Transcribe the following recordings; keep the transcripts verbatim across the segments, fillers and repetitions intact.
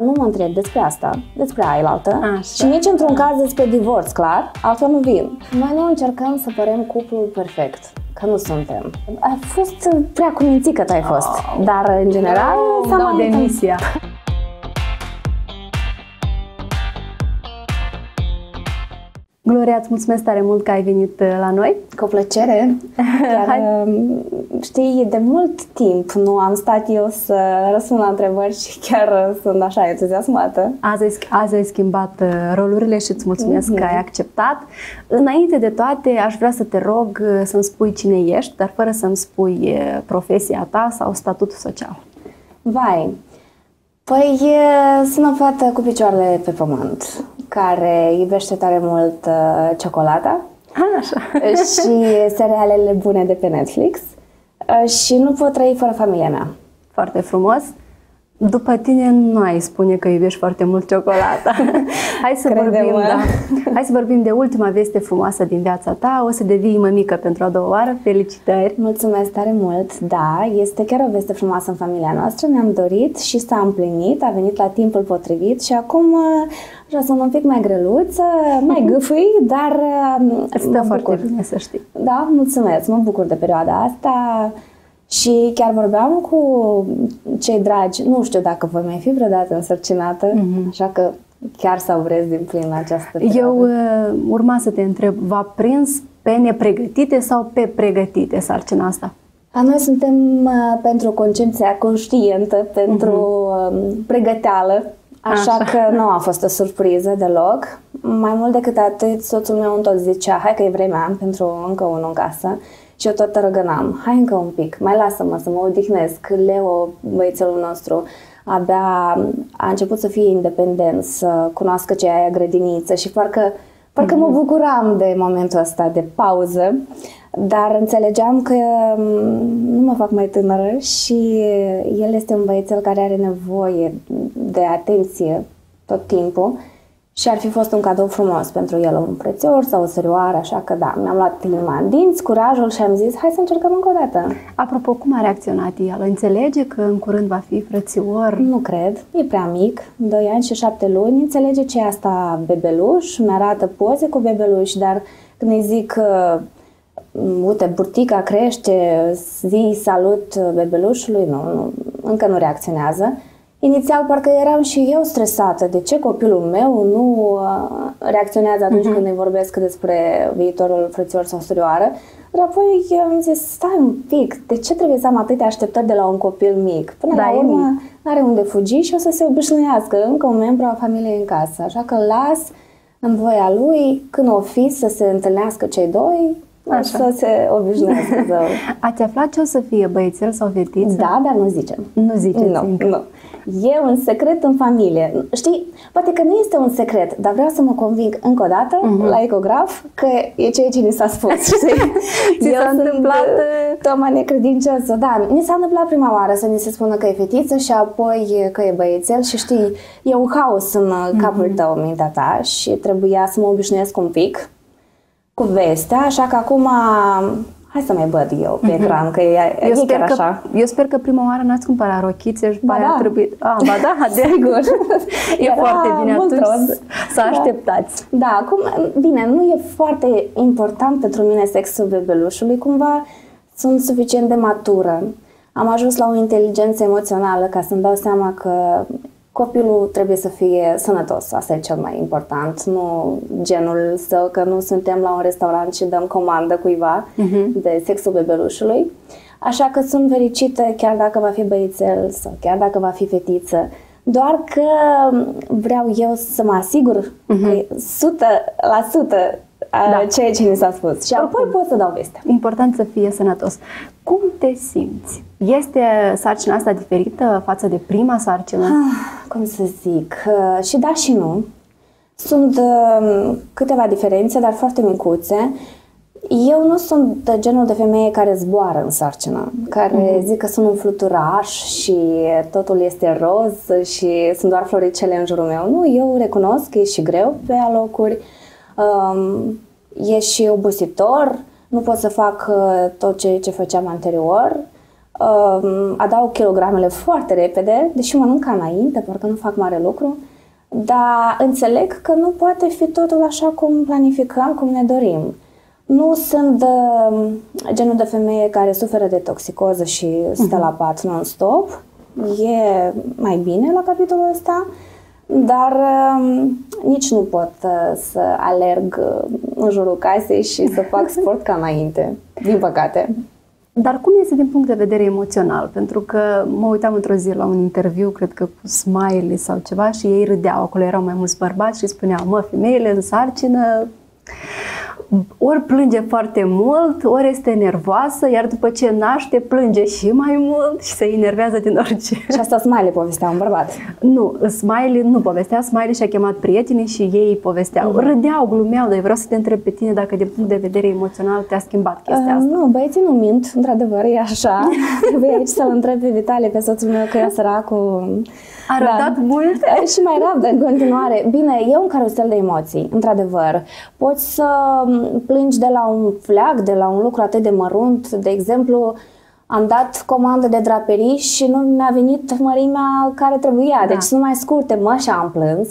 Nu mă întreb despre asta, despre aia altă și nici într-un caz despre divorț, clar, altfel nu vin. Noi nu încercăm să părem cuplul perfect, că nu suntem. A fost prea cumințică tu ai fost, oh. dar în general oh, s-a mai demisia. Gloria, îți mulțumesc tare mult că ai venit la noi. Cu plăcere. Chiar, știi, de mult timp nu am stat eu să răspund la întrebări și chiar sunt așa entuziasmată. Azi ai, azi ai schimbat rolurile și îți mulțumesc mm-hmm. că ai acceptat. Înainte de toate, aș vrea să te rog să-mi spui cine ești, dar fără să-mi spui profesia ta sau statutul social. Vai, păi sunt o fată cu picioarele pe pământ, care iubește tare mult uh, ciocolata așa. și serialele bune de pe Netflix uh, și nu pot trăi fără familia mea. Foarte frumos. După tine nu ai spune că iubești foarte mult ciocolata. Hai să, vorbim, da. Hai să vorbim de ultima veste frumoasă din viața ta. O să devii mămică pentru a doua oară. Felicitări! Mulțumesc tare mult! Da, este chiar o veste frumoasă în familia noastră. Ne-am dorit și s-a împlinit, a venit la timpul potrivit și acum așa sunt un pic mai greluță, mai gâfâi, dar îți stă foarte bine, să știi. Da, mulțumesc! Mă bucur de perioada asta. Și chiar vorbeam cu cei dragi, nu știu dacă voi mai fi vreodată însărcinată, mm-hmm. așa că chiar să urez din plin această perioadă. Eu uh, urma să te întreb, v-a prins pe nepregătite sau pe pregătite sarcina asta? A noi suntem uh, pentru concepția conștientă, pentru uh, pregăteală, așa, așa că nu a fost o surpriză deloc. Mai mult decât atât, soțul meu tot zicea, hai că e vremea pentru încă unul în casă. Și eu tot tărăgănam, hai încă un pic, mai lasă-mă să mă odihnesc. Leo, băiețelul nostru, abia a început să fie independent, să cunoască ce e aia grădiniță și parcă, parcă mm-hmm. mă bucuram de momentul ăsta de pauză, dar înțelegeam că nu mă fac mai tânără și el este un băiețel care are nevoie de atenție tot timpul. Și ar fi fost un cadou frumos pentru el, un prețior sau o sărioară, așa că da, mi-am luat inima în dinți, curajul și am zis, hai să încercăm încă o dată. Apropo, cum a reacționat el? Înțelege că în curând va fi frățior? Nu cred, e prea mic, doi ani și șapte luni, înțelege ce e asta bebeluș, mi-arată poze cu bebeluș, dar când îi zic, uite, burtica crește, zi salut bebelușului, nu, nu, încă nu reacționează. Inițial parcă eram și eu stresată. De ce copilul meu nu reacționează atunci uh-huh. când îi vorbesc despre viitorul frățior sau surioară? Dar apoi am zis, stai un pic, de ce trebuie să am atâtea așteptări de la un copil mic? Până da, la urmă are unde fugi și o să se obișnuiască încă un membru al familiei în casă. Așa că las în voia lui, când o fi să se întâlnească cei doi, așa. Să se obișnuiască. Ați aflat ce o să fie, băiețel sau fetiță? Da, dar nu zicem. Nu ziceți nu, încă. Nu. E un secret în familie. Știi, poate că nu este un secret, dar vreau să mă conving încă o dată uh-huh. la ecograf că e ceea ce ni s-a spus. Ți s-a întâmplat Toma necredincioasă. Da, mi s-a întâmplat prima oară să ni se spună că e fetiță și apoi că e băiețel și știi, e un haos în uh-huh. capul tău, în mintea ta și trebuia să mă obișnuiesc un pic cu vestea, așa că acum hai să mai văd eu pe uh-huh. ecran, că e, eu e sper chiar că, așa. Eu sper că prima oară n-ați cumpărat rochițe și ba aia da. a trebuit... Ah, ba da, de sigur. E Era foarte bine atunci să, să da. așteptați. Da, acum, bine, nu e foarte important pentru mine sexul bebelușului, cumva sunt suficient de matură. Am ajuns la o inteligență emoțională ca să-mi dau seama că copilul trebuie să fie sănătos, asta e cel mai important, nu genul său, că nu suntem la un restaurant și dăm comandă cuiva uh-huh. de sexul bebelușului. Așa că sunt fericită chiar dacă va fi băiețel sau chiar dacă va fi fetiță, doar că vreau eu să mă asigur uh-huh. că o sută la sută da. ceea ce mi s-a spus și apoi pot să dau vestea. Important să fie sănătos. Cum te simți? Este sarcina asta diferită față de prima sarcină? Ah, cum să zic, și da și nu. Sunt uh, câteva diferențe, dar foarte micuțe. Eu nu sunt de genul de femeie care zboară în sarcină, care mm-hmm. zic că sunt un fluturaș și totul este roz și sunt doar floricele în jurul meu. Nu, eu recunosc că e și greu pe alocuri, um, e și obositor, nu pot să fac uh, tot ce, ce făceam anterior. uh, adaug kilogramele foarte repede, deși mănânc ca înainte, parcă nu fac mare lucru, dar înțeleg că nu poate fi totul așa cum planificăm, cum ne dorim. Nu sunt de, genul de femeie care suferă de toxicoză și stă la pat non-stop. E mai bine la capitolul ăsta, dar uh, nici nu pot uh, să alerg uh, în jurul casei și să fac sport ca înainte, din păcate. Dar cum este din punct de vedere emoțional? Pentru că mă uitam într-o zi la un interviu, cred că cu Smiley sau ceva, și ei râdeau. Acolo erau mai mulți bărbați și spuneau, mă, femeile în sarcină ori plânge foarte mult, ori este nervoasă, iar după ce naște plânge și mai mult și se enervează din orice. Și asta Smiley povestea un bărbat. Nu, Smiley nu povestea, Smiley și-a chemat prietenii și ei povesteau. Uh-huh. Râdeau, glumeau, dar eu vreau să te întreb pe tine dacă din punct de vedere emoțional te-a schimbat chestia asta. Uh, nu, băieții nu mint, într-adevăr, e așa. Trebuie aici să-l întreb pe Vitalie, pe soțul meu, că e săracul. A răbdat da. mult? Și mai rabdă în continuare. Bine, e un carusel de emoții, într-adevăr. Poți să plângi de la un fleac, de la un lucru atât de mărunt. De exemplu, am dat comandă de draperii și nu mi-a venit mărimea care trebuia. Da. Deci sunt mai scurte, mă, și am plâns.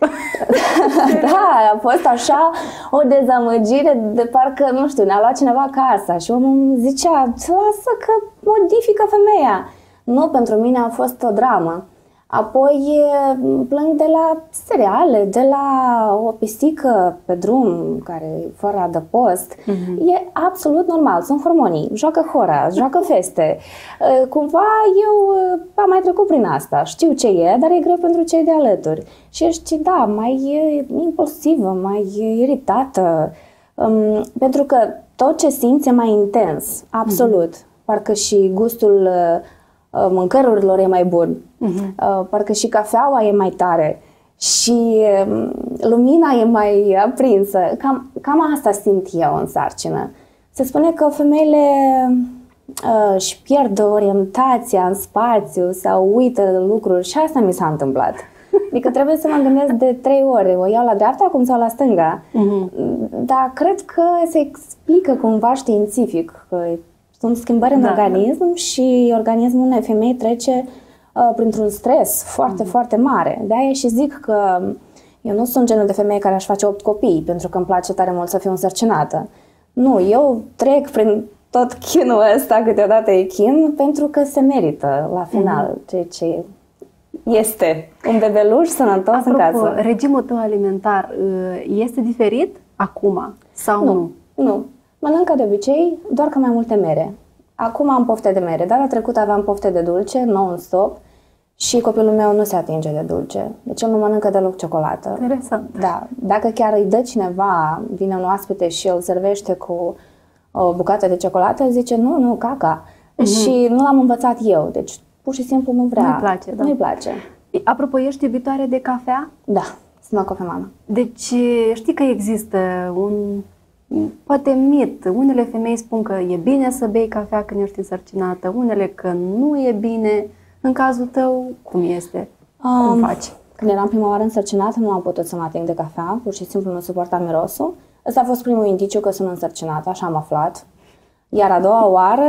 Da, a fost așa o dezamăgire de parcă, nu știu, ne-a luat cineva casa și omul îmi zicea, lasă că modifică femeia. Nu, pentru mine a fost o dramă. Apoi plâng de la seriale, de la o pisică pe drum care e fără adăpost. Uh-huh. E absolut normal, sunt hormonii, joacă hora, joacă feste. Cumva eu am mai trecut prin asta, știu ce e, dar e greu pentru cei de alături. Și ești, da, mai impulsivă, mai iritată, um, pentru că tot ce simți e mai intens, absolut. Uh-huh. Parcă și gustul mâncărurilor e mai bun, uh-huh. parcă și cafeaua e mai tare și lumina e mai aprinsă. Cam, cam asta simt eu în sarcină. Se spune că femeile uh, își pierd orientația în spațiu sau uită lucruri și asta mi s-a întâmplat. Adică trebuie să mă gândesc de trei ore, o iau la dreapta acum sau la stânga. Uh-huh. Dar cred că se explică cumva științific că sunt schimbări în da, organism da. Și organismul unei femei trece uh, printr-un stres foarte, mm. foarte mare. De-aia și zic că eu nu sunt genul de femeie care aș face opt copii pentru că îmi place tare mult să fiu însărcinată. Nu, eu trec prin tot chinul ăsta, câteodată e chin, pentru că se merită la final mm. ceea ce este un bebeluș sănătos. Apropo, în casă. Regimul tău alimentar este diferit acum sau nu? Nu, nu. Mănânc ca de obicei, doar că mai multe mere. Acum am pofte de mere, dar la trecut aveam pofte de dulce, non-stop, și copilul meu nu se atinge de dulce. Deci el nu mănâncă deloc ciocolată. Interesant. Da. Dacă chiar îi dă cineva, vine un oaspete și îl servește cu o bucată de ciocolată, zice nu, nu, caca. Uh-huh. Și nu l-am învățat eu, deci pur și simplu nu vrea. Nu-i place, da. Nu-i place. Apropo, ești iubitoare de cafea? Da, sunt o cafemană. Deci știi că există un... poate mit. Unele femei spun că e bine să bei cafea când ești însărcinată, unele că nu e bine. În cazul tău, cum este? Um, cum faci? Când eram prima oară însărcinată, nu am putut să mă ating de cafea, pur și simplu nu suportam mirosul. Ăsta a fost primul indiciu că sunt însărcinată, așa am aflat. Iar a doua oară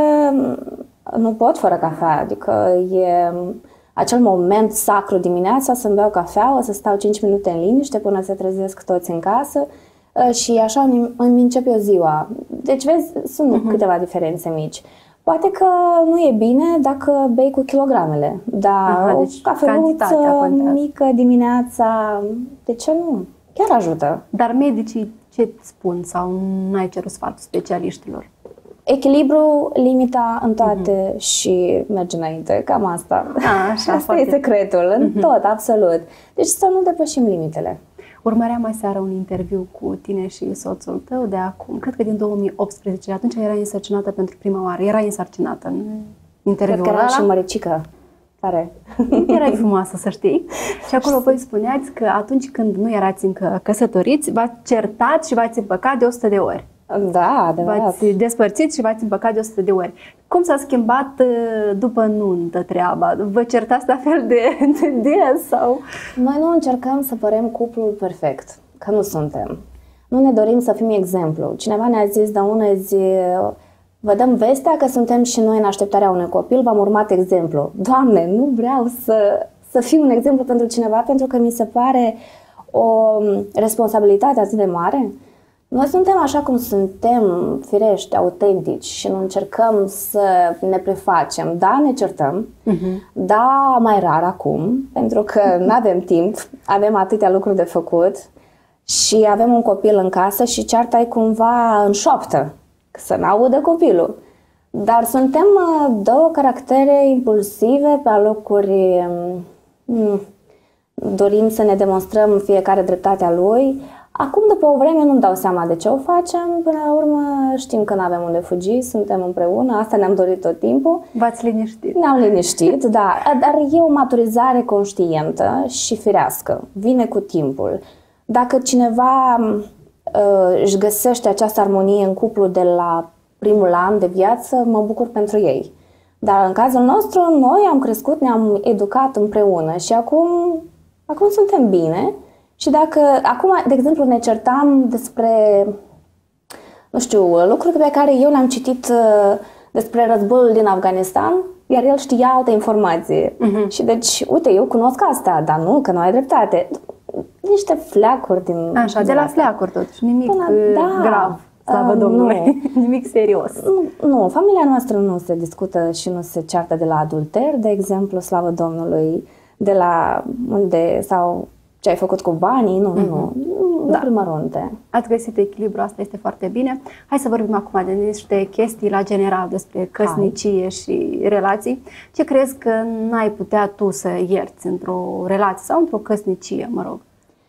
nu pot fără cafea, adică e acel moment sacru dimineața să-mi beau cafea, o să stau cinci minute în liniște până se trezesc toți în casă. Și așa îmi încep eu ziua. Deci, vezi, sunt uh-huh. câteva diferențe mici. Poate că nu e bine dacă bei cu kilogramele, dar Aha, deci o cafeluță mică dimineața, de ce nu? Chiar ajută. Dar medicii ce îți spun sau n-ai cerut sfatul specialiștilor? Echilibru, limita în toate uh-huh. și merge înainte, cam asta. A, așa, asta e secretul, în uh-huh. tot, absolut. Deci să nu depășim limitele. Urmăream aseară un interviu cu tine și soțul tău de acum, cred că din două mii optsprezece, atunci erai însărcinată pentru prima oară, erai însărcinată în interviul ăla. Cred că era și măricică, tare. Erai frumoasă, să știi. Și acolo voi spuneați că atunci când nu erați încă căsătoriți, v-ați certat și v-ați împăcat de o sută de ori. Da, adevărat. V-ați despărțit și v-ați împăcat de o sută de ori. Cum s-a schimbat după nuntă treaba? Vă certați la fel de, de des? Sau? Noi nu încercăm să părem cuplul perfect, că nu suntem. Nu ne dorim să fim exemplu. Cineva ne-a zis de ună zi, vă dăm vestea că suntem și noi în așteptarea unui copil, v-am urmat exemplu. Doamne, nu vreau să, să fiu un exemplu pentru cineva, pentru că mi se pare o responsabilitate atât de mare. Noi suntem așa cum suntem, firești, autentici și nu încercăm să ne prefacem. Da, ne certăm, uh-huh. da, mai rar acum, pentru că nu avem timp, avem atâtea lucruri de făcut și avem un copil în casă și cearta e cumva în șoaptă, să n-audă copilul. Dar suntem două caractere impulsive, pe alocuri dorim să ne demonstrăm fiecare dreptatea lui. Acum, după o vreme, nu-mi dau seama de ce o facem. Până la urmă, știm că nu avem unde fugi, suntem împreună, asta ne-am dorit tot timpul. V-ați liniștit. Ne-am liniștit, da. Dar e o maturizare conștientă și firească. Vine cu timpul. Dacă cineva uh, își găsește această armonie în cuplu de la primul an de viață, mă bucur pentru ei. Dar în cazul nostru, noi am crescut, ne-am educat împreună și acum, acum suntem bine. Și dacă, acum, de exemplu, ne certam despre, nu știu, lucruri pe care eu le-am citit uh, despre războiul din Afganistan, iar el știa alte informații. Uh-huh. Și deci, uite, eu cunosc asta, dar nu, că nu ai dreptate. Niște fleacuri din... Așa, din de la asta. fleacuri totuși, nimic Până, da, grav, slavă uh, Domnului, nu. Nimic serios. Nu, nu, familia noastră nu se discută și nu se ceartă de la adulter, de exemplu, slavă Domnului, de la unde sau... ce ai făcut cu banii, nu, mm-hmm. nu, nu, da. mărunte. Ați găsit echilibru, asta este foarte bine. Hai să vorbim acum de niște chestii la general despre căsnicie Hai. și relații. Ce crezi că n-ai putea tu să ierți într-o relație sau într-o căsnicie, mă rog?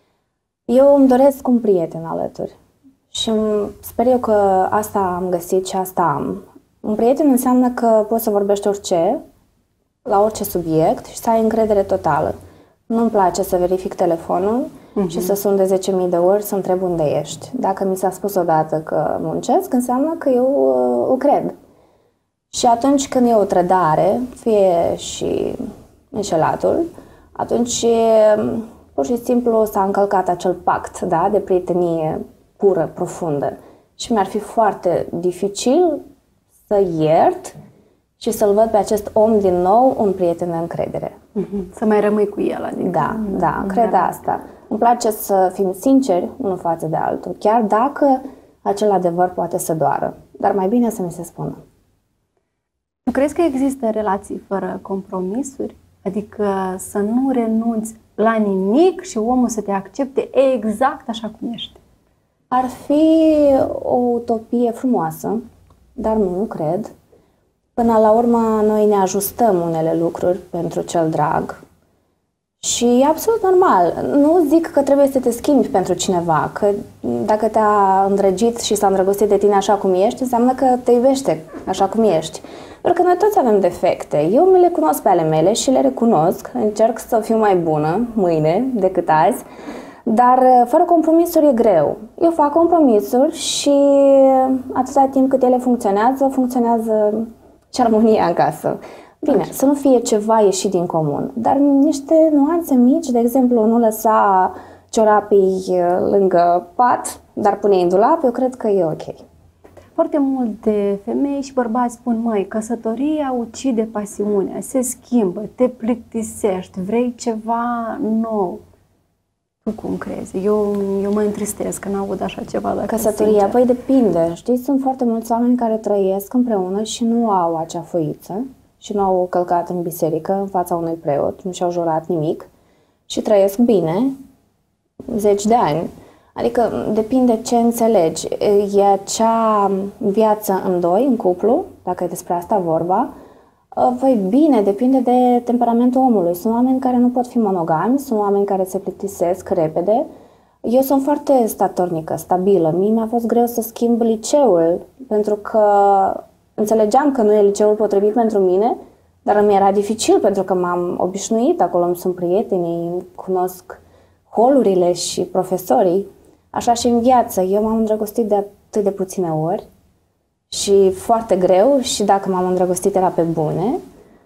Eu îmi doresc un prieten alături și sper eu că asta am găsit și asta am. Un prieten înseamnă că poți să vorbești orice, la orice subiect și să ai încredere totală. Nu-mi place să verific telefonul uh-huh. și să sun de zece mii de ori să întreb unde ești. Dacă mi s-a spus odată că muncesc, înseamnă că eu uh, o cred. Și atunci când e o trădare, fie și înșelatul, atunci pur și simplu s-a încălcat acel pact, da, de prietenie pură, profundă. Și mi-ar fi foarte dificil să iert și să-l văd pe acest om din nou un prieten de încredere. Mm-hmm. Să mai rămâi cu el, adică... Da, da, cred da. asta. Îmi place să fim sinceri unul față de altul, chiar dacă acel adevăr poate să doară. Dar mai bine să mi se spună. Nu crezi că există relații fără compromisuri? Adică să nu renunți la nimic și omul să te accepte exact așa cum ești? Ar fi o utopie frumoasă, dar nu, nu cred. Până la urmă, noi ne ajustăm unele lucruri pentru cel drag și e absolut normal. Nu zic că trebuie să te schimbi pentru cineva, că dacă te-a îndrăgit și s-a îndrăgostit de tine așa cum ești, înseamnă că te iubește așa cum ești. Pentru că noi toți avem defecte. Eu mi le cunosc pe ale mele și le recunosc. Încerc să fiu mai bună mâine decât azi, dar fără compromisuri e greu. Eu fac compromisuri și atâta timp cât ele funcționează, funcționează și armonia în casă. Bine, Așa. să nu fie ceva ieșit din comun, dar niște nuanțe mici, de exemplu, nu lăsa ciorapii lângă pat, dar pune-i în dulap, eu cred că e ok. Foarte multe femei și bărbați spun, măi, căsătoria ucide pasiunea, se schimbă, te plictisești, vrei ceva nou. Tu cum crezi? Eu, eu mă întristez când aud așa ceva. Dacă Căsătoria, păi depinde. Știi, sunt foarte mulți oameni care trăiesc împreună și nu au acea foiță și nu au călcat în biserică în fața unui preot, nu și-au jurat nimic și trăiesc bine zeci de ani. Adică depinde ce înțelegi. E acea viață în doi, în cuplu, dacă e despre asta vorba. Păi bine, depinde de temperamentul omului. Sunt oameni care nu pot fi monogami, sunt oameni care se plictisesc repede. Eu sunt foarte statornică, stabilă. Mie mi-a fost greu să schimb liceul, pentru că înțelegeam că nu e liceul potrivit pentru mine, dar îmi era dificil pentru că m-am obișnuit, acolo îmi sunt prietenii, cunosc holurile și profesorii. Așa și în viață. Eu m-am îndrăgostit de atât de puține ori și foarte greu și dacă m-am îndrăgostit era pe bune.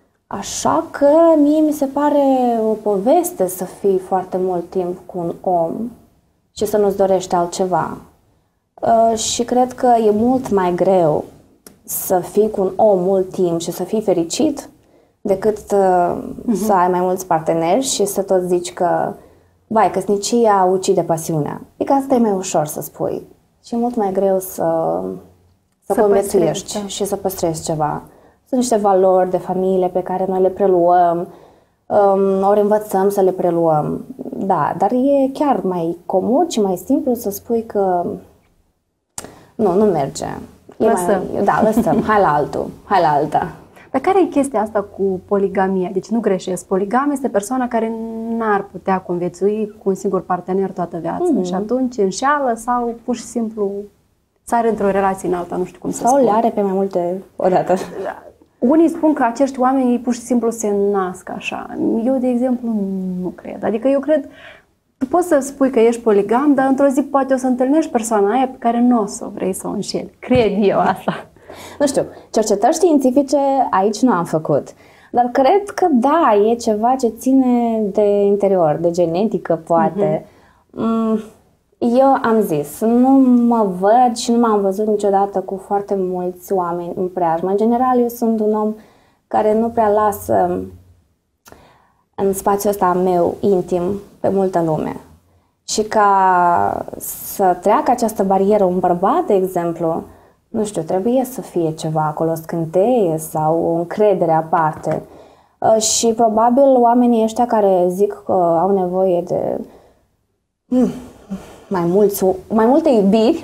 Așa că mie mi se pare o poveste să fii foarte mult timp cu un om și să nu-ți dorești altceva. Uh, și cred că e mult mai greu să fii cu un om mult timp și să fii fericit decât uh, uh-huh. să ai mai mulți parteneri și să tot zici că vai, căsnicia ucide pasiunea. Adică asta e mai ușor să spui și e mult mai greu să, să, să conviețuiești și să păstrezi ceva. Sunt niște valori de familie pe care noi le preluăm, um, ori învățăm să le preluăm. Da, dar e chiar mai comod și mai simplu să spui că nu, nu merge. E lăsăm. Mai, da, lăsăm. Hai la altul, hai la alta. Dar care e chestia asta cu poligamia? Deci nu greșesc. Poligamia este persoana care n-ar putea conviețui cu un singur partener toată viața. Mm-hmm. Și atunci înșeală sau pur și simplu sare într-o relație în alta, nu știu cum să sau spun. Sau le are pe mai multe odată. Unii spun că acești oameni ei pur și simplu se nasc așa. Eu, de exemplu, nu cred. Adică eu cred, tu poți să spui că ești poligam, dar într-o zi poate o să întâlnești persoana aia pe care nu o să o vrei să o înșeli. Cred eu asta. Nu știu, cercetări științifice aici nu am făcut, dar cred că da, e ceva ce ține de interior, de genetică poate. Uh-huh. Eu am zis, nu mă văd și nu m-am văzut niciodată cu foarte mulți oameni în preajmă. În general, eu sunt un om care nu prea lasă în spațiul ăsta meu intim pe multă lume. Și ca să treacă această barieră un bărbat, de exemplu, nu știu, trebuie să fie ceva acolo, scânteie sau o încredere aparte. Și probabil oamenii ăștia care zic că au nevoie de mai, mulți, mai multe iubiri,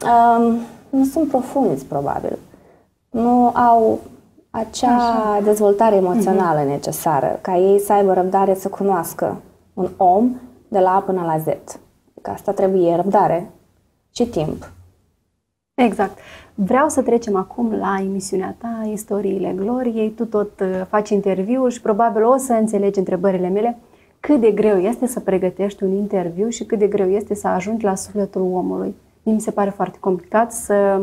nu sunt profunzi, probabil. Nu au acea Așa. dezvoltare emoțională uh-huh. necesară, ca ei să aibă răbdare să cunoască un om de la A până la Z. Că asta trebuie răbdare și timp. Exact. Vreau să trecem acum la emisiunea ta, Istoriile Gloriei. Tu tot faci interviuri și probabil o să înțelegi întrebările mele. Cât de greu este să pregătești un interviu și cât de greu este să ajungi la sufletul omului. Mie mi se pare foarte complicat să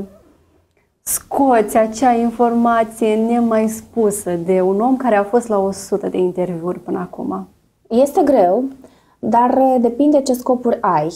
scoți acea informație nemai spusă de un om care a fost la o sută de interviuri până acum. Este greu, dar depinde ce scopuri ai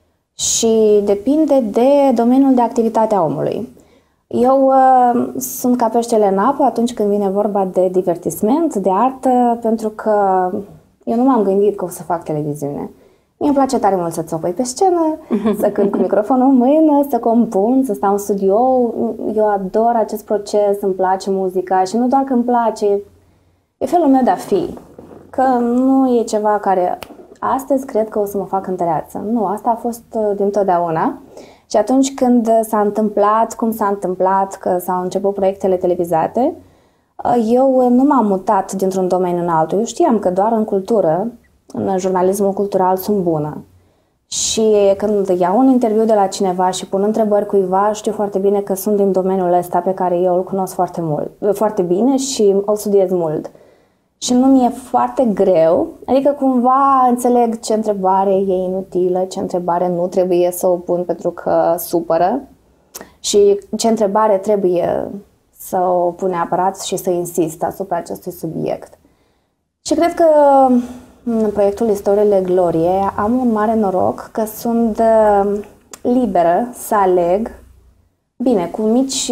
și depinde de domeniul de activitate a omului. Eu uh, sunt ca peștele în apă atunci când vine vorba de divertisment, de artă, pentru că eu nu m-am gândit că o să fac televiziune. Mie îmi place tare mult să țopăi pe scenă, să cânt cu microfonul în mână, să compun, să stau în studio. Eu ador acest proces, îmi place muzica și nu doar că îmi place, e felul meu de a fi. Că nu e ceva care astăzi cred că o să mă fac cântăreață. Nu, asta a fost dintotdeauna. Și atunci când s-a întâmplat, cum s-a întâmplat, că s-au început proiectele televizate, eu nu m-am mutat dintr-un domeniu în altul. Eu știam că doar în cultură, în jurnalismul cultural, sunt bună. Și când iau un interviu de la cineva și pun întrebări cuiva, știu foarte bine că sunt din domeniul ăsta pe care eu îl cunosc foarte mult, foarte bine și îl studiez mult. Și nu mi-e foarte greu, adică cumva înțeleg ce întrebare e inutilă, ce întrebare nu trebuie să o pun pentru că supără și ce întrebare trebuie să o pun neapărat și să insist asupra acestui subiect. Și cred că în proiectul Istoriile Gloriei am un mare noroc că sunt liberă să aleg, bine, cu mici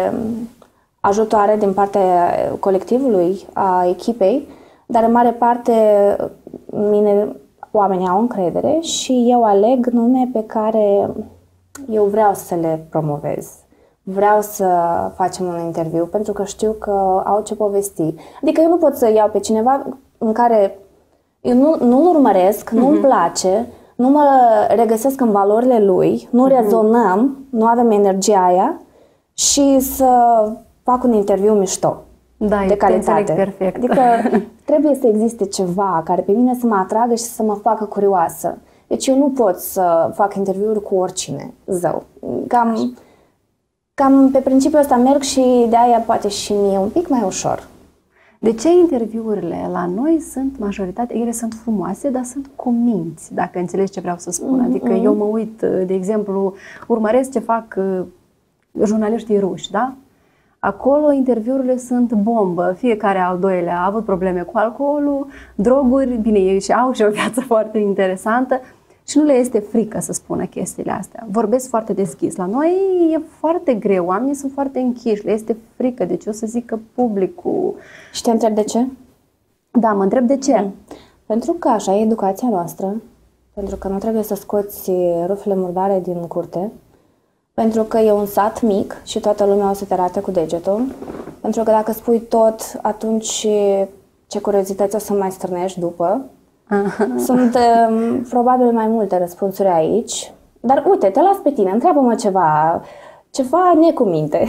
ajutoare din partea colectivului, a echipei, dar în mare parte mine, oamenii au încredere și eu aleg nume pe care eu vreau să le promovez. Vreau să facem un interviu pentru că știu că au ce povesti. Adică eu nu pot să iau pe cineva în care eu nu, nu-l urmăresc, uh-huh. nu-mi place, nu mă regăsesc în valorile lui, nu uh-huh. rezonăm, nu avem energia aia și să fac un interviu mișto, da, de calitate. Perfect. Adică trebuie să existe ceva care pe mine să mă atragă și să mă facă curioasă. Deci eu nu pot să fac interviuri cu oricine, zău. Cam, cam pe principiul ăsta merg și de aia poate și mie un pic mai ușor. De ce interviurile la noi sunt majoritatea, ele sunt frumoase, dar sunt cu minți, dacă înțelegi ce vreau să spun. Mm-hmm. Adică eu mă uit, de exemplu, urmăresc ce fac jurnaliștii ruși, da? Acolo interviurile sunt bombă. Fiecare al doilea a avut probleme cu alcoolul, droguri, bine, ei și au și o viață foarte interesantă și nu le este frică să spună chestiile astea. Vorbesc foarte deschis. La noi e foarte greu, oamenii sunt foarte închiși, le este frică, deci o să zic că publicul... Și te întreb de ce? Da, mă întreb de ce. Mm. Pentru că așa e educația noastră, pentru că nu trebuie să scoți râfele murdare din curte, pentru că e un sat mic și toată lumea o să te arate cu degetul, pentru că dacă spui tot, atunci ce curiozități o să mai strânești după. Sunt um, probabil mai multe răspunsuri aici, dar uite, te las pe tine, întreabă-mă ceva, ceva necuminte.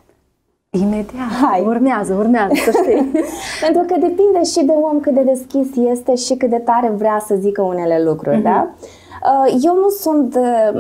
Imediat, hai. urmează, urmează, să știi. Pentru că depinde și de om cât de deschis este și cât de tare vrea să zică unele lucruri, uh-huh. da? Eu nu sunt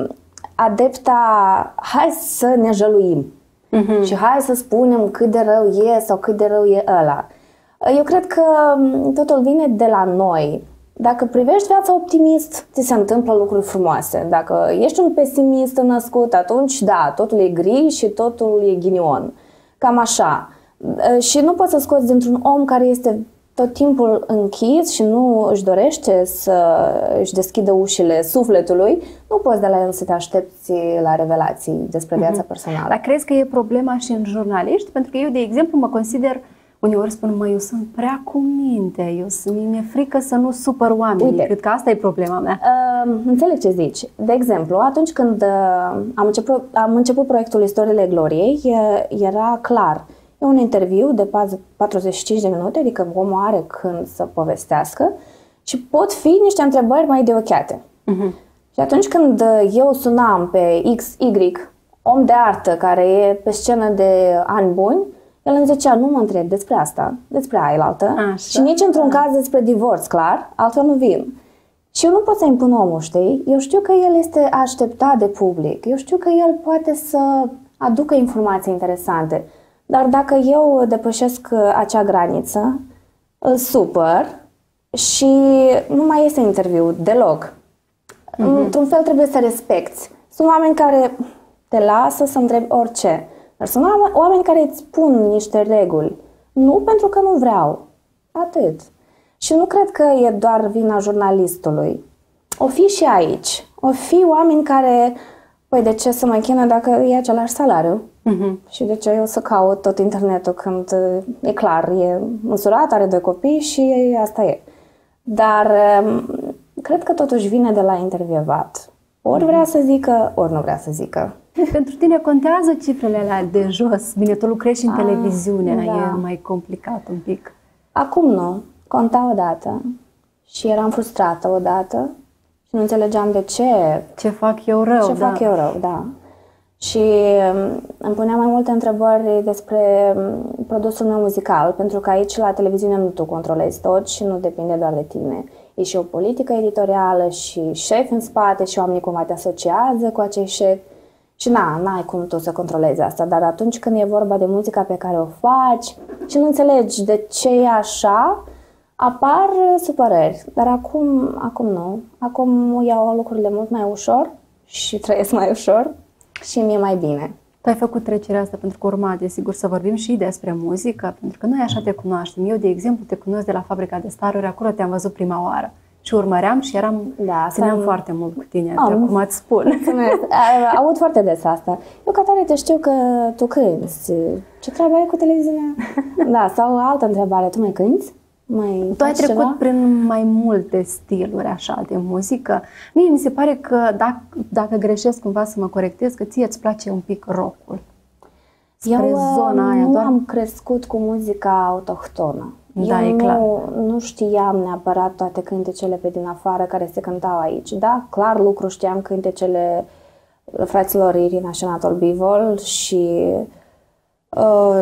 adepta, hai să ne jăluim uh-huh. și hai să spunem cât de rău e sau cât de rău e ăla. Eu cred că totul vine de la noi. Dacă privești viața optimist, ți se întâmplă lucruri frumoase. Dacă ești un pesimist născut, atunci da, totul e gri și totul e ghinion. Cam așa. Și nu poți să scoți dintr-un om care este tot timpul închis și nu își dorește să își deschidă ușile sufletului, nu poți de la el să te aștepți la revelații despre viața personală. Dar crezi că e problema și în jurnaliști? Pentru că eu, de exemplu, mă consider, uneori spun, mă, eu sunt prea cu minte, eu sunt, mi-e frică să nu supăr oamenii. Uite, cred că asta e problema mea. Uh, înțeleg ce zici. De exemplu, atunci când uh, am, început, am început proiectul Istoriile Gloriei, era clar. E un interviu de patruzeci și cinci de minute, adică omul are când să povestească și pot fi niște întrebări mai deocheate. Uh-huh. Și atunci când eu sunam pe X Y, om de artă care e pe scenă de ani buni, el îmi zicea, nu mă întreb despre asta, despre aia altă și nici într-un caz despre divorț, clar, altfel nu vin. Și eu nu pot să impun omul, știi? Eu știu că el este așteptat de public, eu știu că el poate să aducă informații interesante, dar dacă eu depășesc acea graniță, îl supăr și nu mai este interviu deloc. Mm-hmm. Într-un fel trebuie să respecti. Sunt oameni care te lasă să întrebi orice. Dar sunt oameni care îți pun niște reguli. Nu pentru că nu vreau. Atât. Și nu cred că e doar vina jurnalistului. O fi și aici. O fi oameni care, păi de ce să mă chină dacă e același salariu? Uh-huh. Și de ce eu să caut tot internetul când e clar, e măsurat, are doi copii și asta e. Dar cred că totuși vine de la intervievat. Ori vrea să zică, ori nu vrea să zică. Pentru tine contează cifrele alea de jos? Bine, tu lucrezi în ah, televiziune, da. E mai complicat un pic. Acum nu. Conta odată și eram frustrată odată și nu înțelegeam de ce. Ce fac eu rău, Ce da. fac eu rău, da. Și îmi puneam mai multe întrebări despre produsul meu muzical, pentru că aici la televiziune nu tu controlezi tot și nu depinde doar de tine. E și o politică editorială și șefi în spate și oamenii cumva te asociază cu acei șefi. Și na, n-ai cum tu să controlezi asta, dar atunci când e vorba de muzica pe care o faci și nu înțelegi de ce e așa, apar supărări. Dar acum, acum nu. Acum iau lucrurile mult mai ușor și trăiesc mai ușor și mi-e mai bine. Tu ai făcut trecerea asta pentru că urma, desigur, să vorbim și despre muzică, pentru că noi așa te cunoaștem. Eu, de exemplu, te cunosc de la Fabrica de Staruri, acolo te-am văzut prima oară. Și urmăream și eram, da, țineam am... foarte mult cu tine, am, acum îți spun. Aud foarte des asta. Eu ca tare te știu că tu cânti. Ce treabă ai cu televiziunea? Da, sau altă întrebare, tu mai cânti? Mai tu ai trecut ceva? Prin mai multe stiluri așa de muzică. Mie mi se pare că, dacă, dacă greșesc cumva să mă corectez, că ție îți place un pic rock-ul. Spre Eu zona aia, nu doar... am crescut cu muzica autohtonă. Da, Eu e nu, clar. nu știam neapărat toate cântecele pe din afară care se cântau aici. Da, clar lucru știam cântecele fraților Irina și Anatol Bivol și uh,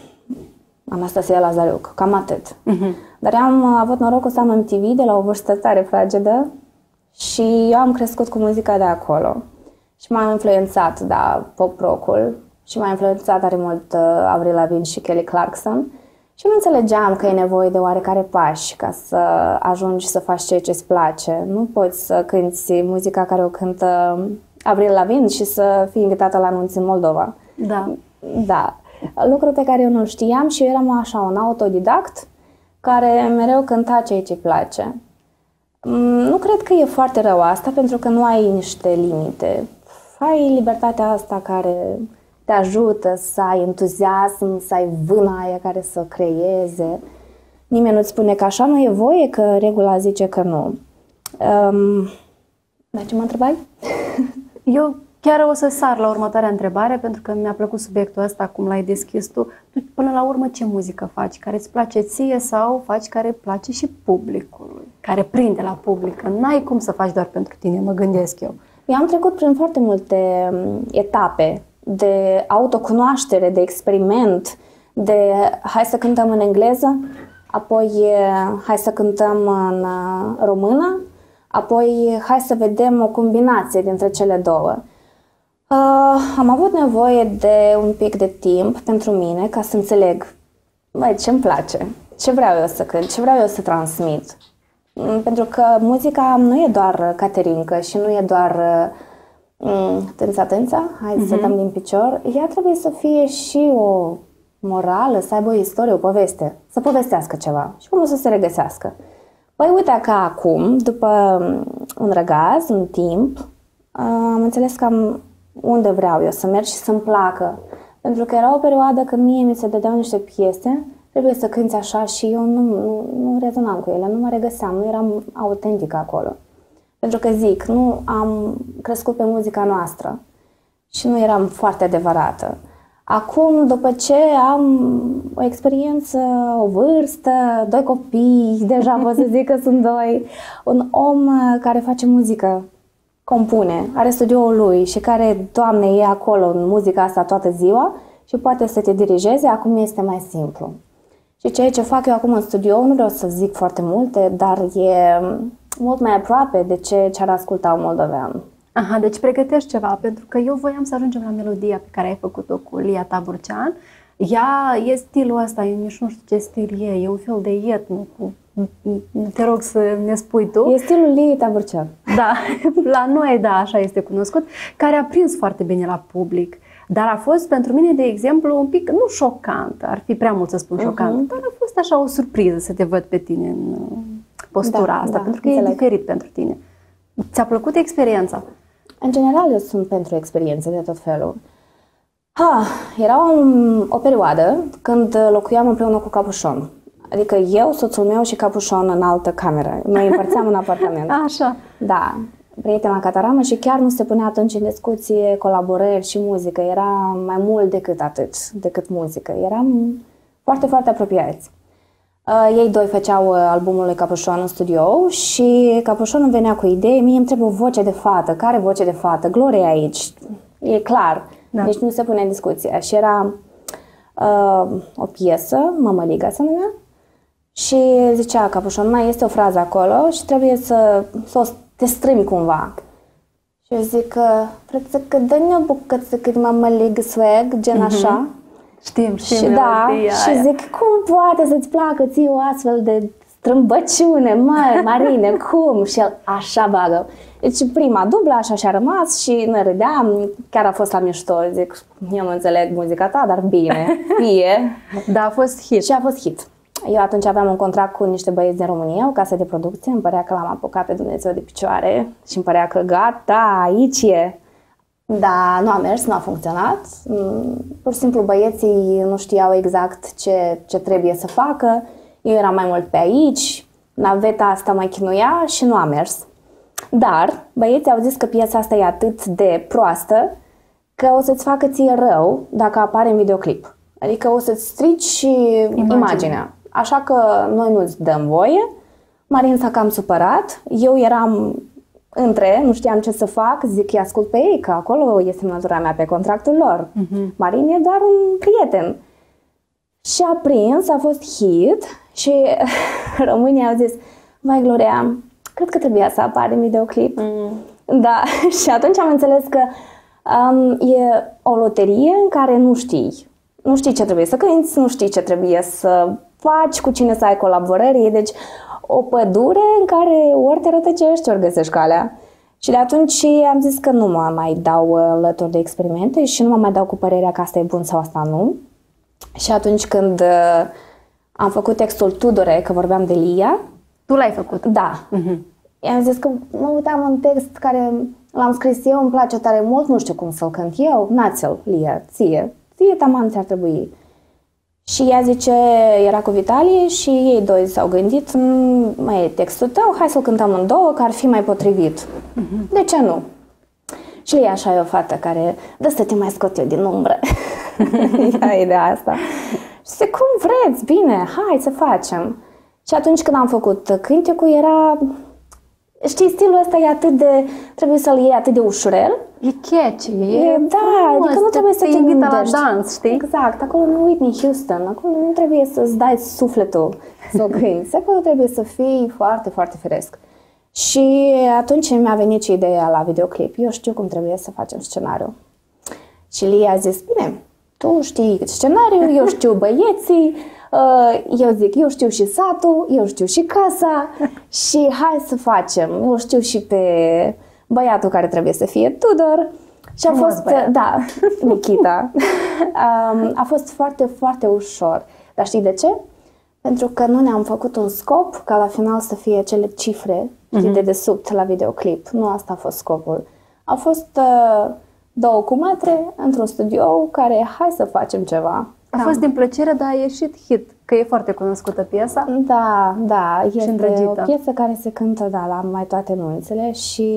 Anastasia Lazariuc, cam atât. Uh-huh. Dar am avut norocul să am M T V de la o vârstă tare fragedă și eu am crescut cu muzica de acolo. Și m-a influențat, da, pop-rock-ul și m-a influențat tare mult uh, Avril Lavigne și Kelly Clarkson. Și nu înțelegeam că e nevoie de oarecare pași ca să ajungi să faci ceea ce îți place. Nu poți să cânti muzica care o cântă Avril Lavigne și să fii invitată la anunț în Moldova. Da. Da. Lucru pe care eu nu știam și eu eram așa un autodidact care mereu cânta ceea ce îi place. Nu cred că e foarte rău asta, pentru că nu ai niște limite. Ai libertatea asta care te ajută să ai entuziasm, să ai vâna aia care să creeze. Nimeni nu-ți spune că așa nu e voie, că regula zice că nu. Um, dar ce mă întrebai? Eu chiar o să sar la următoarea întrebare, pentru că mi-a plăcut subiectul ăsta, cum l-ai deschis tu. Tu, până la urmă, ce muzică faci? Care îți place ție sau faci care place și publicului? Care prinde la public? N-ai cum să faci doar pentru tine, mă gândesc eu. Eu am trecut prin foarte multe etape de autocunoaștere, de experiment, de hai să cântăm în engleză, apoi hai să cântăm în română, apoi hai să vedem o combinație dintre cele două. Uh, am avut nevoie de un pic de timp pentru mine ca să înțeleg, băi, ce-mi place, ce vreau eu să cânt, ce vreau eu să transmit. Pentru că muzica nu e doar caterincă și nu e doar uh, tânța, tânța, hai uh-huh. să dăm din picior. Ea trebuie să fie și o morală, să aibă o istorie, o poveste, să povestească ceva și omul să se regăsească. Păi uite că acum, după un răgaz, un timp, uh, am înțeles cam unde vreau eu să merg și să-mi placă. Pentru că era o perioadă când mie mi se dădeau niște piese, trebuie să cânti așa și eu nu, nu, nu rezonam cu ele, nu mă regăseam, nu eram autentică acolo. Pentru că zic, nu am crescut pe muzica noastră și nu eram foarte adevărată. Acum, după ce am o experiență, o vârstă, doi copii, deja pot să zic că sunt doi, un om care face muzică, compune, are studioul lui și care, Doamne, e acolo în muzica asta toată ziua și poate să te dirigeze, acum este mai simplu. Și ceea ce fac eu acum în studio, nu vreau să zic foarte multe, dar e mult mai aproape de ce ce ar asculta un moldovean. Aha, deci pregătești ceva, pentru că eu voiam să ajungem la melodia pe care ai făcut-o cu Lia Taburcean. Ea e stilul ăsta, eu nici nu știu ce stil e, e un fel de etno cu... Te rog să ne spui tu. E stilul Liei Taburcean. Da, la noi, da, așa este cunoscut, care a prins foarte bine la public. Dar a fost pentru mine, de exemplu, un pic, nu șocant, ar fi prea mult să spun șocant, uh-huh. dar a fost așa o surpriză să te văd pe tine în postura da, asta, da, pentru că înțeleg. E diferit pentru tine. Ți-a plăcut experiența? În general, eu sunt pentru experiențe de tot felul. Ha, era un, o perioadă când locuiam împreună cu Capușon. Adică eu, soțul meu și Capușon în altă cameră. Noi împărțeam un apartament. Așa. Da. Prietena Cataramă și chiar nu se punea atunci în discuție colaborări și muzică. Era mai mult decât atât, decât muzică. Eram foarte, foarte apropiați. Uh, ei doi făceau albumul lui Capușon în studio și Capușon îmi venea cu idei. Mie îmi trebuie o voce de fată. Care voce de fată? Gloria aici. E clar. Da. Deci nu se pune în discuție. Și era uh, o piesă, Mămăliga se numea, și zicea Capușon, mai este o frază acolo și trebuie să, să o te strâmbi cumva. Și eu zic că vreți că dă-ne o bucăță cât mămăligă swag, gen așa. Știm, știm. Și da, și zic, cum poate să-ți placă ție o astfel de strâmbăciune, măi, Marine, cum? Și el așa bagă. Deci prima dublă așa și-a rămas și ne râdeam, chiar a fost la mișto, zic, eu nu înțeleg muzica ta, dar bine, fie. Da, a fost hit. Și a fost hit. Eu atunci aveam un contract cu niște băieți din România, o casă de producție, îmi părea că l-am apucat pe Dumnezeu de picioare și îmi părea că gata, aici e. Dar nu a mers, nu a funcționat. Pur și simplu băieții nu știau exact ce, ce trebuie să facă. Eu eram mai mult pe aici, naveta asta mă chinuia și nu a mers. Dar băieții au zis că piesa asta e atât de proastă că o să-ți facă ție rău dacă apare în videoclip. Adică o să-ți strici imaginea. imaginea. Așa că noi nu-ți dăm voie. Marin s-a cam supărat. Eu eram între, nu știam ce să fac. Zic, îi ascult pe ei, că acolo e semnătura mea pe contractul lor. Uh-huh. Marin e doar un prieten. Și a prins, a fost hit și românii au zis, vai Gloria, cred că trebuia să apare în videoclip. Mm. Da, și atunci am înțeles că um, e o loterie în care nu știi. Nu știi ce trebuie să cânti, nu știi ce trebuie să faci, cu cine să ai colaborări. Deci o pădure în care ori te rătăcești, ori găsești calea. Și de atunci am zis că nu mă mai dau alături de experimente și nu mă mai dau cu părerea că asta e bun sau asta nu. Și atunci când am făcut textul Tudore, că vorbeam de Lia. Tu l-ai făcut? Da. Uh-huh. I-am zis că mă uitam în text care l-am scris eu, îmi place tare mult, nu știu cum să-l cânt eu, nați-l, Lia, ție, ție taman ți-ar trebui. Și ea zice, era cu Vitalie și ei doi s-au gândit, mai e textul tău, hai să-l cântăm în două, că ar fi mai potrivit. Uh-huh. De ce nu? Și Lia așa e o fată care, dă să te mai scot eu din umbră. Ea e de asta. Și zice, cum vreți, bine, hai să facem. Și atunci când am făcut cântecul era, știi, stilul ăsta e atât de, trebuie să-l iei atât de ușurel. E catchy, e, e da, frumos, adică nu trebuie să te invita la dans, știi? Exact, acolo nu Whitney Houston, acolo nu trebuie să-ți dai sufletul să o cânti, acolo trebuie să fii foarte, foarte firesc. Și atunci mi-a venit și ideea la videoclip, eu știu cum trebuie să facem scenariu. Și Lia a zis, bine, tu știi scenariul, eu știu băieții, eu zic, eu știu și satul, eu știu și casa și hai să facem. Eu știu și pe băiatul care trebuie să fie Tudor. Și a fost, da, Nikita. A fost foarte, foarte ușor. Dar știi de ce? Pentru că nu ne-am făcut un scop ca la final să fie cele cifre uh-huh. de desubt la videoclip. Nu asta a fost scopul. A fost uh, două cumătre într-un studio care hai să facem ceva. A da. fost din plăcere, dar a ieșit hit, că e foarte cunoscută piesa. Da, da, este o piesă care se cântă da, la mai toate nunțile și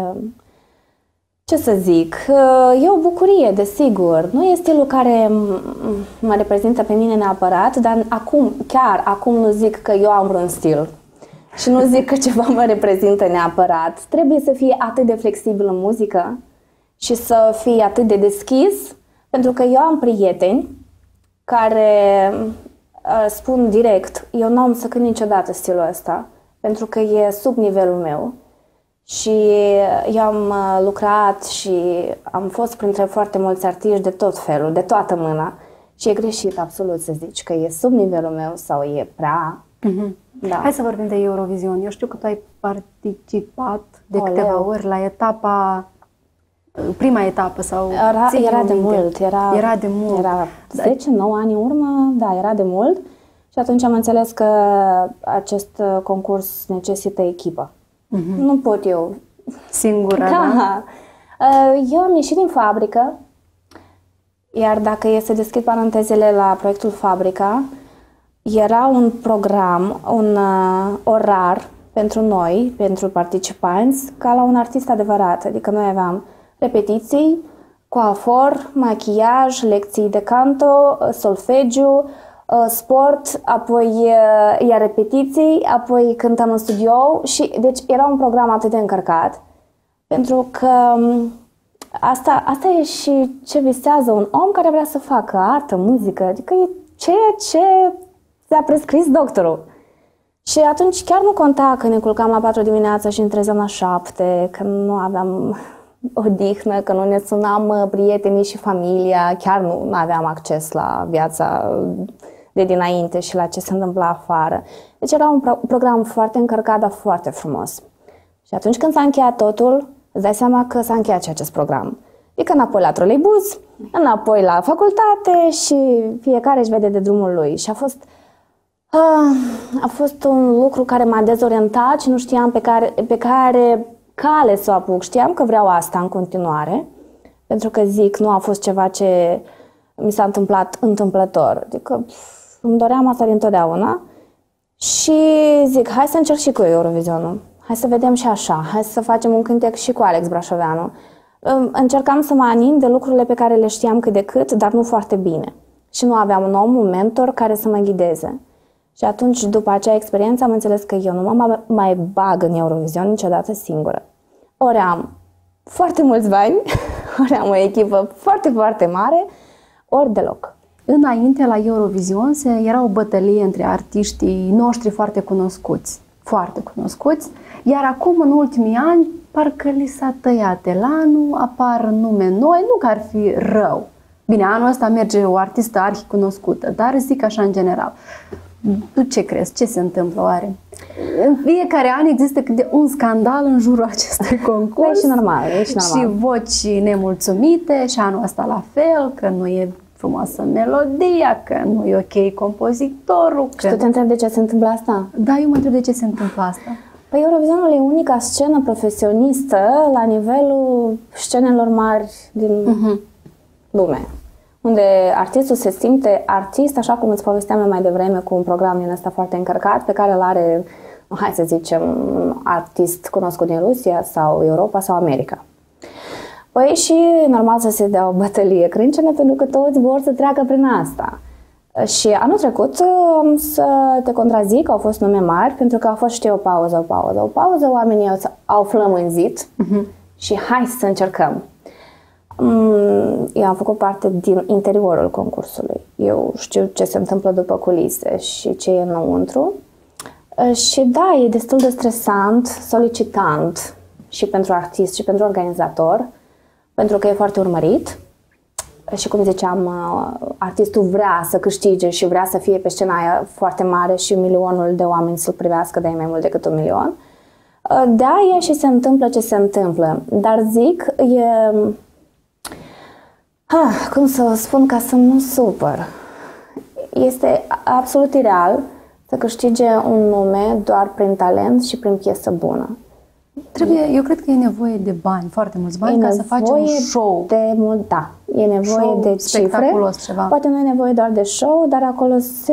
ce să zic, e o bucurie, desigur. Nu e stilul care mă reprezintă pe mine neapărat, dar acum, chiar acum nu zic că eu am vreun stil și nu zic că ceva mă reprezintă neapărat. Trebuie să fie atât de flexibil în muzică și să fie atât de deschis, pentru că eu am prieteni care uh, spun direct, eu nu am să cânt niciodată stilul ăsta, pentru că e sub nivelul meu. Și eu am uh, lucrat și am fost printre foarte mulți artiști de tot felul, de toată mâna. Și e greșit absolut să zici că e sub nivelul meu sau e prea. Mm-hmm. Da. Hai să vorbim de Eurovision. Eu știu că tu ai participat de Oleu. câteva ori la etapa... prima etapă sau... Era, era de mult. Era, era de mult. Era zece nouă ani în urmă, da, era de mult. Și atunci am înțeles că acest concurs necesită echipă. Uh-huh. Nu pot eu. Singură, da? Da. Eu am ieșit din Fabrică, iar dacă e să deschid parantezele la proiectul Fabrica, era un program, un orar pentru noi, pentru participanți, ca la un artist adevărat. Adică noi aveam repetiții, coafor, machiaj, lecții de canto, solfegiu, sport, apoi iar repetiții, apoi cântăm în studio și deci era un program atât de încărcat, pentru că asta, asta e și ce visează un om care vrea să facă artă, muzică, adică e ceea ce ți-a prescris doctorul. Și atunci chiar nu conta că ne culcam la patru dimineața și ne trezeam la șapte, că nu aveam odihnă, că nu ne sunam prietenii și familia, chiar nu aveam acces la viața de dinainte și la ce se întâmpla afară. Deci era un pro- program foarte încărcat, dar foarte frumos. Și atunci când s-a încheiat totul, îți dai seama că s-a încheiat și acest program. Adică înapoi la troleibuz, înapoi la facultate și fiecare își vede de drumul lui. Și a fost, uh, a fost un lucru care m-a dezorientat și nu știam pe care, pe care cale să o apuc. Știam că vreau asta în continuare, pentru că zic, nu a fost ceva ce mi s-a întâmplat întâmplător. Adică pf, îmi doream asta dintotdeauna și zic, hai să încerc și cu Eurovizionul. Hai să vedem și așa, hai să facem un cântec și cu Alex Brașoveanu. Încercam să mă anin de lucrurile pe care le știam cât de cât, dar nu foarte bine. Și nu aveam un om, un mentor care să mă ghideze. Și atunci, după acea experiență, am înțeles că eu nu mă mai bag în Eurovision niciodată singură. Ori am foarte mulți bani, ori am o echipă foarte, foarte mare, ori deloc. Înainte, la Eurovision, se, era o bătălie între artiștii noștri foarte cunoscuți, foarte cunoscuți, iar acum, în ultimii ani, parcă li s-a tăiat elanul, apar nume noi, nu că ar fi rău. Bine, anul ăsta merge o artistă arhicunoscută, dar zic așa în general. Tu ce crezi? Ce se întâmplă oare? În fiecare an există câte un scandal în jurul acestui concurs. E și normal, e și normal. Și voci nemulțumite și anul ăsta la fel, că nu e frumoasă melodia, că nu e ok compozitorul. Și că... tu te întrebi de ce se întâmplă asta? Da, eu mă întreb de ce se întâmplă asta. Păi Eurovizionul e unica scenă profesionistă la nivelul scenelor mari din uh-huh. lume, unde artistul se simte artist, așa cum îți povesteam eu mai devreme, cu un program din ăsta foarte încărcat, pe care îl are, hai să zicem, un artist cunoscut din Rusia sau Europa sau America. Păi și normal să se dea o bătălie crâncene, pentru că toți vor să treacă prin asta. Și anul trecut, să te contrazic, au fost nume mari, pentru că a fost, știi, o pauză, o pauză, o pauză, oamenii au, au flămânzit uh-huh. și hai să încercăm. Eu am făcut parte din interiorul concursului. Eu știu ce se întâmplă după culise și ce e înăuntru. Și da, e destul de stresant, solicitant și pentru artist și pentru organizator, pentru că e foarte urmărit. Și cum ziceam, artistul vrea să câștige și vrea să fie pe scena aia foarte mare și milionul de oameni să-l privească, de mai mult decât un milion. Da, e și se întâmplă ce se întâmplă. Dar zic, e... Ha, cum să spun ca să nu supăr? Este absolut ireal să câștige un nume doar prin talent și prin piesă bună. Trebuie, eu cred că e nevoie de bani, foarte mulți bani, e ca să faci un show. De mult, da, e nevoie show de cifre. Ceva. Poate nu e nevoie doar de show, dar acolo se,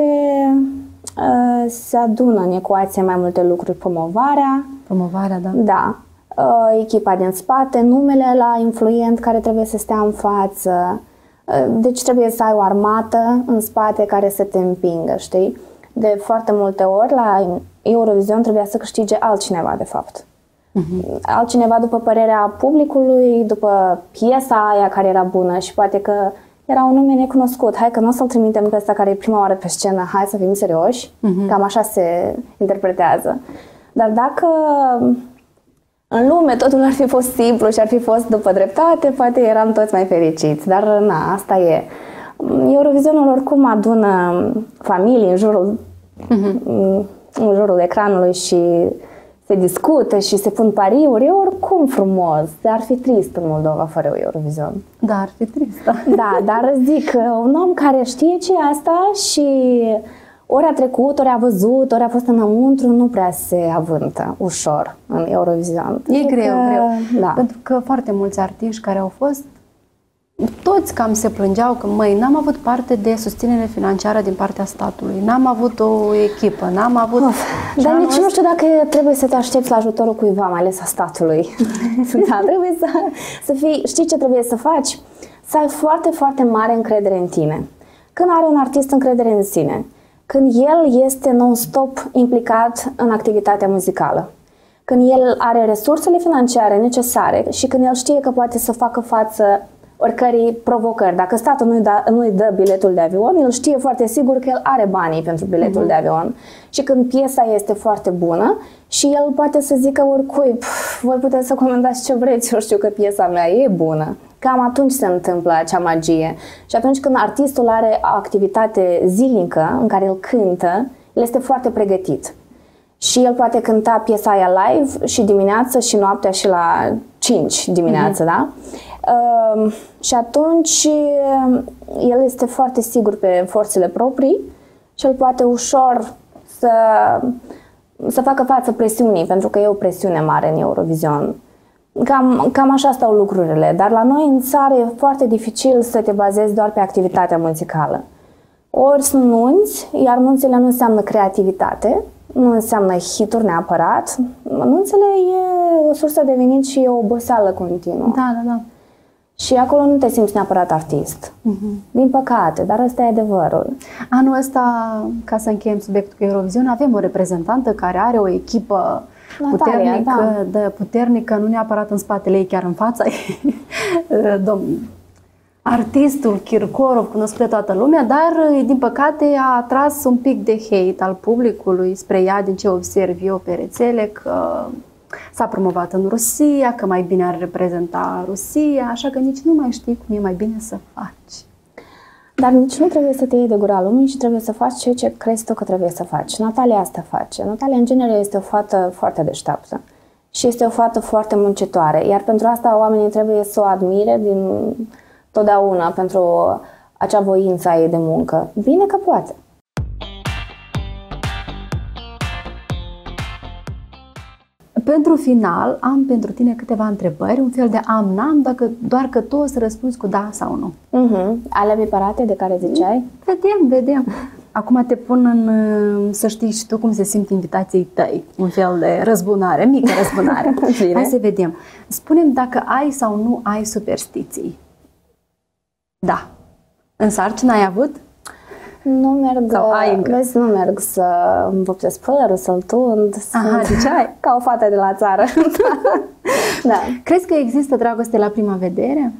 uh, se adună în ecuație mai multe lucruri. Promovarea. Promovarea, da. Da. Uh, echipa din spate, numele la influent care trebuie să stea în față. Uh, deci trebuie să ai o armată în spate care să te împingă, știi? De foarte multe ori la Eurovision trebuia să câștige altcineva, de fapt. Uh-huh. Altcineva după părerea publicului, după piesa aia care era bună și poate că era un nume necunoscut. Hai că nu o să-l trimitem pe ăsta care e prima oară pe scenă, hai să fim serioși. Uh-huh. Cam așa se interpretează. Dar dacă în lume totul ar fi fost simplu și ar fi fost după dreptate, poate eram toți mai fericiți. Dar na, asta e. Eurovizionul oricum adună familii în jurul, uh-huh. în jurul ecranului și se discută și se pun pariuri, e oricum frumos. Ar fi trist în Moldova fără Eurovision. Da, ar fi trist. Da, da, dar zic, un om care știe ce e asta și ori a trecut, ori a văzut, ori a fost înăuntru, nu prea se avântă ușor în Eurovision. E Pentru greu, că, greu. Da. Pentru că foarte mulți artiști care au fost, toți cam se plângeau că, măi, n-am avut parte de susținere financiară din partea statului, n-am avut o echipă, n-am avut... Of, dar nici nu știu dacă trebuie să te aștepți la ajutorul cuiva, mai ales a statului. Da, trebuie să, să fii... Știi ce trebuie să faci? Să ai foarte, foarte mare încredere în tine. Când are un artist încredere în sine, când el este non-stop implicat în activitatea muzicală, când el are resursele financiare necesare și când el știe că poate să facă față oricărei provocări. Dacă statul nu-i, da, nu-i dă biletul de avion, el știe foarte sigur că el are banii pentru biletul uh-huh. de avion. Și când piesa este foarte bună și el poate să zică oricui, voi puteți să comentați ce vreți, eu știu că piesa mea e bună. Cam atunci se întâmplă acea magie. Și atunci când artistul are o activitate zilnică în care el cântă, el este foarte pregătit. Și el poate cânta piesa aia live și dimineața și noaptea și la cinci dimineața, uh-huh. da? Uh, și atunci el este foarte sigur pe forțele proprii și el poate ușor să, să facă față presiunii, pentru că e o presiune mare în Eurovision. Cam, cam așa stau lucrurile, dar la noi în țară e foarte dificil să te bazezi doar pe activitatea muzicală. Ori sunt nunți, iar nunțile nu înseamnă creativitate, nu înseamnă hituri neapărat. Nunțile e o sursă de venit și e o oboseală continuă. Da, da, da. Și acolo nu te simți neapărat artist. Uh-huh. Din păcate, dar ăsta e adevărul. Anul ăsta, ca să încheiem subiectul cu Eurovision, avem o reprezentantă care are o echipă Natalia, puternică, da. de puternică, nu neapărat în spatele ei, chiar în fața ei. Artistul Kirkorov, cunoscut de toată lumea, dar, din păcate, a atras un pic de hate al publicului spre ea, din ce observ eu pe rețele, că s-a promovat în Rusia, că mai bine ar reprezenta Rusia, așa că nici nu mai știi cum e mai bine să faci. Dar nici nu trebuie să te iei de gura lumii și trebuie să faci ceea ce crezi tu că trebuie să faci. Natalia asta face. Natalia, în genere, este o fată foarte deșteaptă și este o fată foarte muncitoare, iar pentru asta oamenii trebuie să o admire din totdeauna, pentru acea voință a ei de muncă. Bine că poate. pentru final am pentru tine câteva întrebări, un fel de am-n-am, dacă doar că tu o să răspunzi cu da sau nu. Uh-huh. Alea biparate de care ziceai? Vedem, vedem. Acum te pun în, să știi și tu cum se simt invitații tăi, un fel de răzbunare, mică răzbunare. Hai să vedem. Spune-mi dacă ai sau nu ai superstiții. Da. În sarcină ai avut? Nu merg, sau ai încă? Vezi, nu merg să îmi vopsesc părul, să-l tund. Aha, de ce ai? Ca o fată de la țară. Da. Crezi că există dragoste la prima vedere?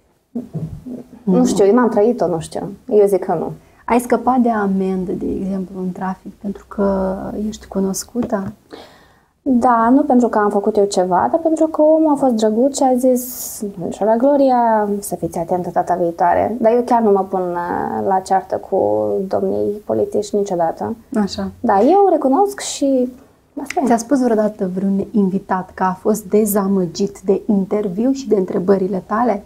Nu, nu știu, eu n-am trăit-o, nu știu. Eu zic că nu. Ai scăpat de amendă, de exemplu, în trafic, pentru că ești cunoscută? Da, nu pentru că am făcut eu ceva, dar pentru că omul a fost drăguț și a zis, și la Gloria, să fiți atentă data viitoare. Dar eu chiar nu mă pun la ceartă cu domnii politici niciodată. Așa. Da, eu recunosc și asta e. Ți-a spus vreodată vreun invitat că a fost dezamăgit de interviu și de întrebările tale?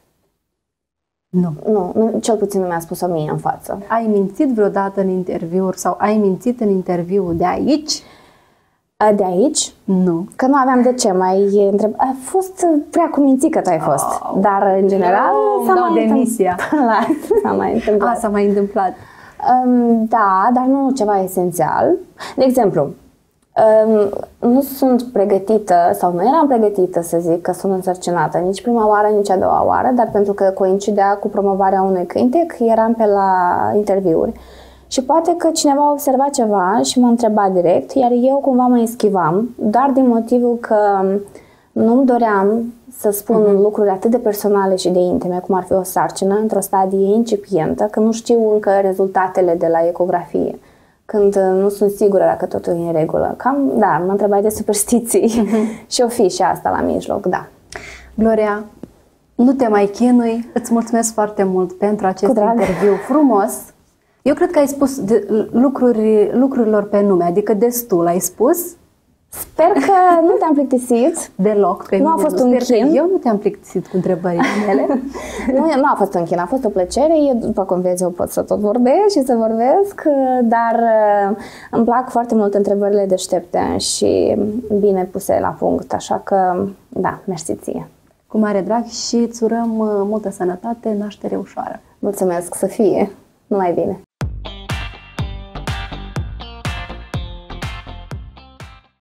Nu. Nu, nu, cel puțin nu mi-a spus-o mie în față. Ai mințit vreodată în interviuri sau ai mințit în interviu de aici? De aici? Nu. Că nu aveam de ce, mai întreb. A fost prea cumințică tu ai fost. Oh, dar, în general, oh, s-a mai demisia. S-a mai întâmplat. A, s-a mai întâmplat. Um, da, dar nu ceva esențial. De exemplu, um, nu sunt pregătită, sau nu eram pregătită să zic că sunt însărcinată, nici prima oară, nici a doua oară, dar pentru că coincidea cu promovarea unui cântec, eram pe la interviuri. Și poate că cineva a observat ceva și m-a întrebat direct, iar eu cumva mă eschivam, doar din motivul că nu-mi doream să spun uh-huh. lucruri atât de personale și de intime, cum ar fi o sarcină, într-o stadie incipientă, că nu știu încă rezultatele de la ecografie, când nu sunt sigură dacă totul e în regulă. Cam, da, mă întrebai de superstiții uh-huh. și o fi și asta la mijloc, da. Gloria, nu te mai chinui, îți mulțumesc foarte mult pentru acest interviu frumos. Eu cred că ai spus de lucruri, lucrurilor pe nume, adică destul ai spus. Sper că nu te-am plictisit. Deloc, pe nu mine a fost nu. un Sper chin. că eu nu te-am plictisit cu întrebările mele. nu, nu a fost un chin, a fost o plăcere. Eu, după cum vezi, eu pot să tot vorbesc și să vorbesc, dar îmi plac foarte mult întrebările deștepte și bine puse la punct, așa că, da, mersi ție. Cu mare drag și îți urăm multă sănătate, naștere ușoară. Mulțumesc, să fie. Numai bine.